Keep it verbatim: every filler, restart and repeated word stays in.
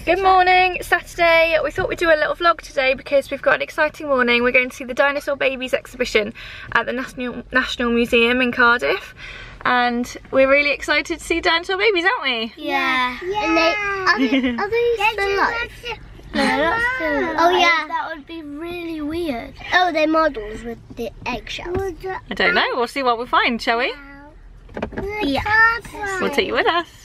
Good morning, it's Saturday. We thought we'd do a little vlog today because we've got an exciting morning. We're going to see the Dinosaur Babies exhibition at the National National Museum in Cardiff. And we're really excited to see dinosaur babies, aren't we? Yeah. yeah. And they, are they, are they still alive? No, they're not still alive. Oh yeah. That would be really weird. Oh, they're models with the eggshells. I don't know, we'll see what we find, shall we? Yeah. We'll take you with us.